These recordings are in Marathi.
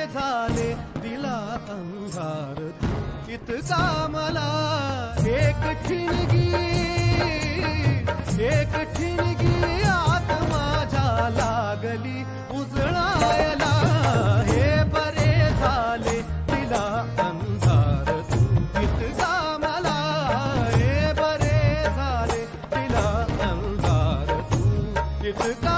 झाले दिला अंधार इतका मला एक ठिणगी आत माझ्या लागली उजळायला हे बरे झाले दिला अंधार इतका मला हे बरे झाले दिला अंधार इतका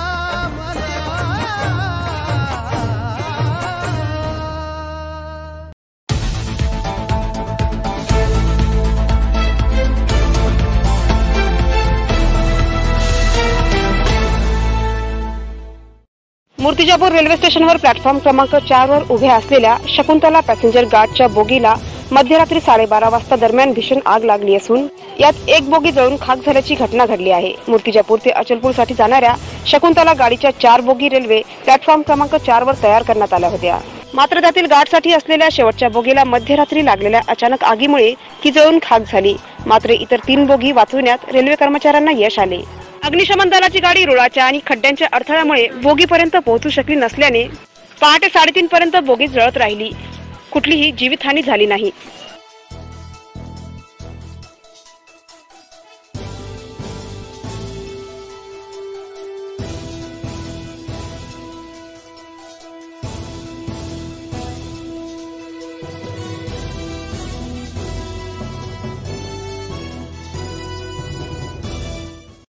मूर्तिजापूर रेल्वे स्टेशनवर प्लॅटफॉर्म क्रमांक 4 वर उभ्या असलेल्या शकुंतला पॅसेंजर गार्डच्या बोगीला मध्यरात्री 12:30 वाजता दरम्यान भीषण आग लागली असून यात एक बोगी जळून खाक झाल्याची घटना घडली आहे। मूर्तिजापूर ते अचलपूरसाठी जाणाऱ्या शकुंतला गाडीच्या 4 बोगी रेल्वे प्लॅटफॉर्म क्रमांक 4 वर तयार करण्यात आल्या होत्या। मात्र त्यातील गार्डसाठी असलेल्या शेवटच्या बोगीला मध्यरात्री लागलेल्या अचानक आगीमुळे ती जळून खाक झाली। मात्र इतर 3 बोगी वाचवण्यात रेल्वे कर्मचाऱ्यांना यश आले। अग्निशमन दलाची गाडी रुळाच्या आणि खड्ड्यांच्या अडथळ्यामुळे बोगीपर्यंत पोहोचू शकली नसल्याने पहाटे 3:30 पर्यंत बोगी जळत राहिली। कुठलीही जीवितहानी झाली नाही।